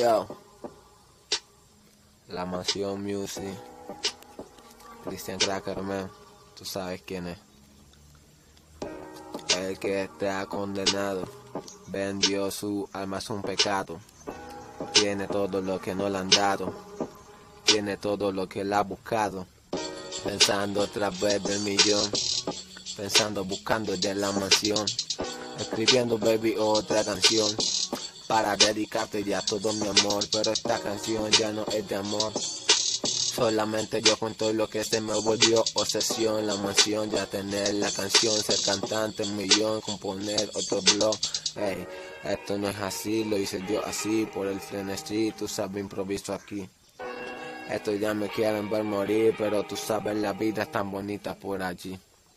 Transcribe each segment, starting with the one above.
Yo, La Mansión Music, Cristian Crackerman, tú sabes quién es. El que está condenado, vendió su alma a un pecado. Tiene todo lo que no le han dado, tiene todo lo que él ha buscado. Pensando otra vez del millón, pensando, buscando de la mansión. Escribiendo, baby, otra canción para dedicarte ya todo mi amor. Pero esta canción ya no es de amor, solamente yo cuento lo que se me volvió obsesión. La mansión, ya tener la canción, ser cantante, un millón, componer otro blog. Hey, esto no es así, lo hice yo así, por el frenesí, tú sabes, improviso aquí. Esto ya me quieren ver morir, pero tú sabes, la vida es tan bonita por allí.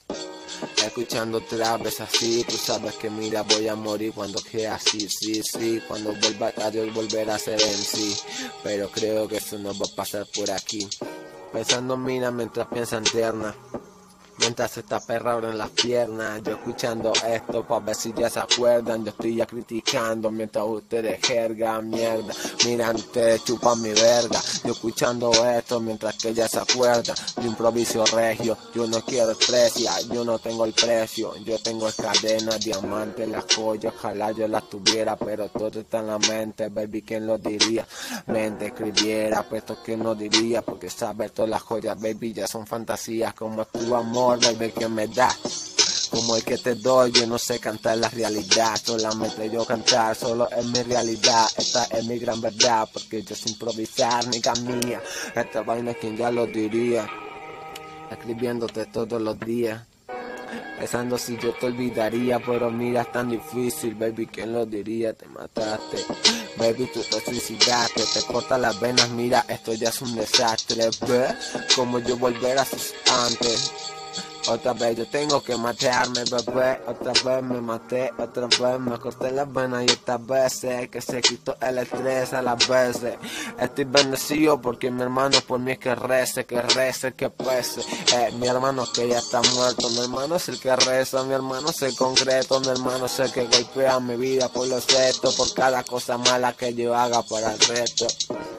Escuchando otra vez así, tú sabes que mira, voy a morir cuando quede así, sí, cuando vuelva a Dios volver a ser en sí. Pero creo que eso no va a pasar por aquí. Pensando, mira, mientras piensa en tierna, mientras esta perra abre las piernas, yo escuchando esto pa' ver si ya se acuerdan. Yo estoy ya criticando mientras ustedes jergan mierda. Mira, ustedes chupan mi verga. Yo escuchando esto mientras que ella se acuerda. Yo improviso regio, yo no quiero expresia, yo no tengo el precio. Yo tengo cadenas, diamantes, las joyas, ojalá yo las tuviera, pero todo está en la mente, baby, ¿quién lo diría? Mente escribiera, pues esto que no diría, porque sabes, todas las joyas, baby, ya son fantasías, como tu amor, baby, que me da, como el que te doy. Yo no sé cantar la realidad, solamente yo cantar, solo es mi realidad, esta es mi gran verdad, porque yo sé improvisar, ni mía, esta vaina quien ya lo diría, escribiéndote todos los días, pensando si yo te olvidaría, pero mira, es tan difícil, baby, ¿quién lo diría? Te mataste, baby, tú te suicidaste, te cortas las venas, mira, esto ya es un desastre, ¿ves? Como yo volver a sus antes. Otra vez yo tengo que matarme, bebé. Otra vez me maté, otra vez me corté las venas. Y esta vez sé que se quitó el estrés a las veces. Estoy bendecido porque mi hermano por mí es que rece, que pese. Mi hermano que ya está muerto, mi hermano es el que reza, mi hermano es el concreto, mi hermano es el que golpea mi vida por los restos, por cada cosa mala que yo haga para el resto.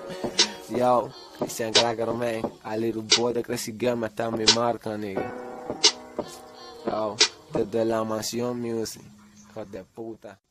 Yo, Cristian Crackerman, a little boy de Crazy Game, está en mi marca, nigga. Desde La Mansión Music, hijos de puta.